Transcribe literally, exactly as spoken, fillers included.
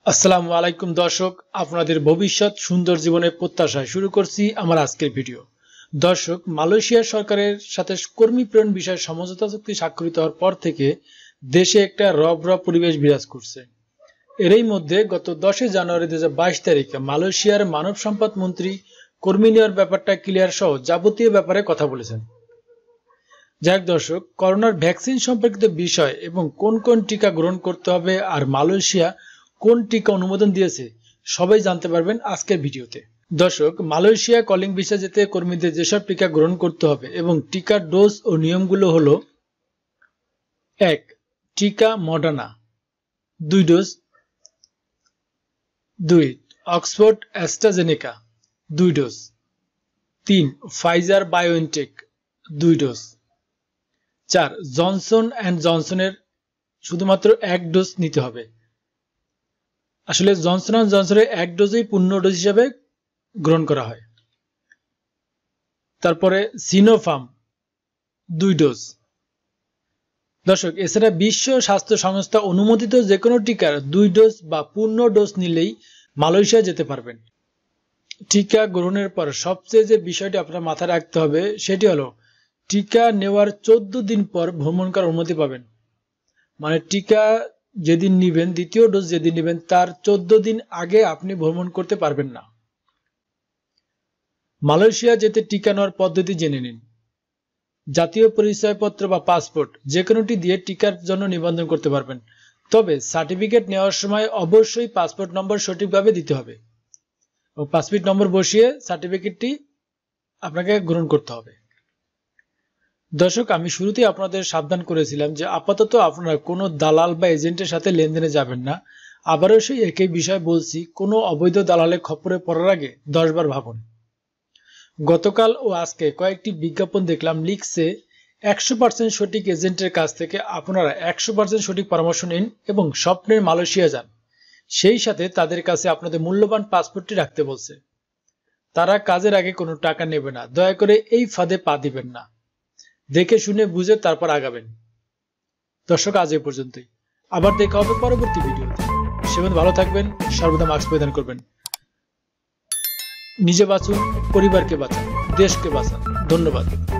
আসসালামু আলাইকুম দর্শক, আপনাদের ভবিষ্যৎ সুন্দর জীবনের প্রত্যাশায় শুরু করছি আমার আজকের ভিডিও। দর্শক, মালয়েশিয়া সরকারের সাথে কর্মী প্রেরণ বিষয়ে সমঝোতা চুক্তি স্বাক্ষরিত হওয়ার পর থেকে দেশে একটা রব-রব পরিবেশ বিরাজ করছে। এরই মধ্যে গত দশই জানুয়ারি দুই হাজার বাইশ তারিখে মালয়েশিয়ার মানব সম্পদ মন্ত্রী কর্মী নেওয়ার ব্যাপারটা ক্লিয়ার সহ যাবতীয় ব্যাপারে কথা বলেছেন। যাক দর্শক, করোনার ভ্যাকসিন সম্পর্কিত বিষয় এবং কোন কোন টিকা গ্রহণ করতে হবে আর মালয়েশিয়া কোন টিকা অনুমোদন দিয়েছে সবাই জানতে পারবেন আজকের ভিডিওতে। দর্শক, মালয়েশিয়া কলিং ভিসা যেতে কর্মীদের যেসব টিকা গ্রহণ করতে হবে এবং টিকার ডোজ ও নিয়মগুলো হলো: এক, টিকা মডার্না দুই ডোজ। দুই, অক্সফোর্ড অ্যাস্ট্রাজেনেকা দুই ডোজ। তিন, ফাইজার বায়োএনটেক দুই ডোজ। চার, জনসন অ্যান্ড জনসনের শুধুমাত্র এক ডোজ নিতে হবে। আসলে জনসন অ্যান্ড জনসনের এক ডোজই পূর্ণ ডোজ হিসাবে গ্রহণ করা হয়। তারপরে সিনোফার্ম দুই ডোজ। দর্শক, এছাড়া বিশ্ব স্বাস্থ্য সংস্থা অনুমোদিত যে কোনো টিকার দুই ডোজ বা পূর্ণ ডোজ নিলেই মালয়েশিয়া যেতে পারবেন। টিকা গ্রহণের পর সবচেয়ে যে বিষয়টি আপনার মাথায় রাখতে হবে সেটি হলো টিকা নেওয়ার চোদ্দ দিন পর ভ্রমণ করার অনুমতি পাবেন। মানে টিকা যেদিন নিবেন, দ্বিতীয় ডোজ যেদিন নিবেন তার চোদ্দ দিন আগে আপনি ভ্রমণ করতে পারবেন না। মালয়েশিয়া যেতে টিকা নেওয়ার পদ্ধতি জেনে নিন। জাতীয় পরিচয়পত্র বা পাসপোর্ট যে কোনোটি দিয়ে টিকার জন্য নিবন্ধন করতে পারবেন, তবে সার্টিফিকেট নেওয়ার সময় অবশ্যই পাসপোর্ট নম্বর সঠিকভাবে দিতে হবে ও পাসপোর্ট নম্বর বসিয়ে সার্টিফিকেটটি আপনাকে গ্রহণ করতে হবে। দর্শক, আমি শুরুতেই আপনাদের সাবধান করেছিলাম যে আপাতত আপনারা কোনো দালাল বা এজেন্টের সাথে লেনদেনে যাবেন না। আবারও সেই একই বিষয় বলছি, কোনো অবৈধ দালালের খপ্পরে পড়ার আগে দশ বার ভাবুন। গতকাল ও আজকে কয়েকটি বিজ্ঞাপন দেখলাম, লিখছে একশো পার্সেন্ট সঠিক এজেন্টের কাছ থেকে আপনারা একশো পার্সেন্ট সঠিক পরামর্শ নিন এবং স্বপ্নের মালয়েশিয়া যান। সেই সাথে তাদের কাছে আপনাদের মূল্যবান পাসপোর্টটি রাখতে বলছে। তারা কাজের আগে কোনো টাকা নেবে না। দয়া করে এই ফাঁদে পা দিবেন না। দেখে শুনে বুঝে তারপর আগাবেন। দর্শক, আজ এই পর্যন্তই। আবার দেখা হবে পরবর্তী ভিডিওতে। সেখানে ভালো থাকবেন, সর্বদা মাস্ক পরিধান করবেন। নিজে বাঁচুন, পরিবারকে বাঁচান, দেশকে বাঁচান। ধন্যবাদ।